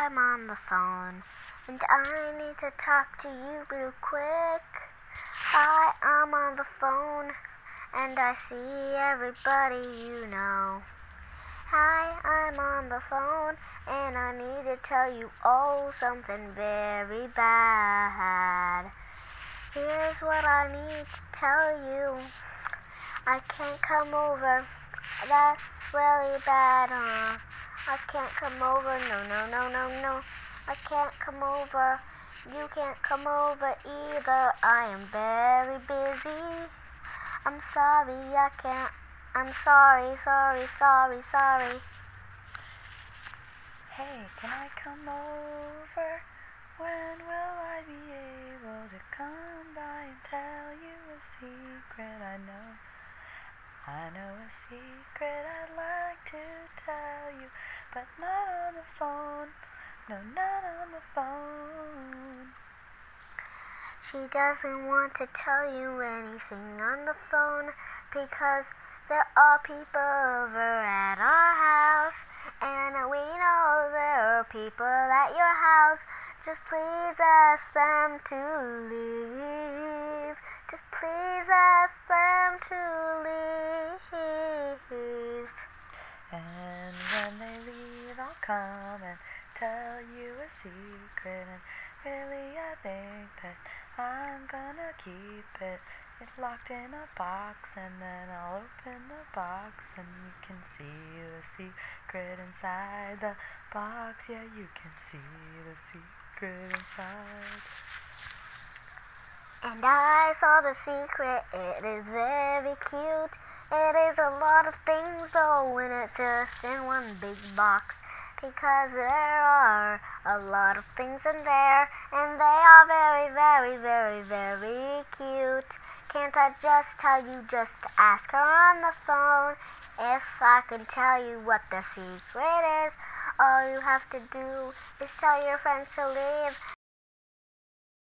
I'm on the phone, and I need to talk to you real quick. Hi, I'm on the phone, and I see everybody you know. Hi, I'm on the phone, and I need to tell you something very bad. Here's what I need to tell you. I can't come over. That's really bad, huh? I can't come over. No. I can't come over. You can't come over either. I am very busy. I'm sorry, I can't. I'm sorry. Hey, can I come over? When will I be able to come by and tell you a secret I know a secret I'd like to tell you, but not on the phone. No, not on the phone. She doesn't want to tell you anything on the phone because there are people over at our house, and we know there are people at your house. Just please ask them to leave. Just please ask them to leave. And when they leave, I'll come and tell you a secret. And really, I think that I'm gonna keep it. It's locked in a box, and then I'll open the box, and you can see the secret inside the box. Yeah, you can see the secret inside. And I saw the secret. It is very cute. It is a lot of things though, and it's just in one big box. Because there are a lot of things in there, and they are very cute. Can't I just tell you, just ask her on the phone if I can tell you what the secret is? All you have to do is tell your friends to leave,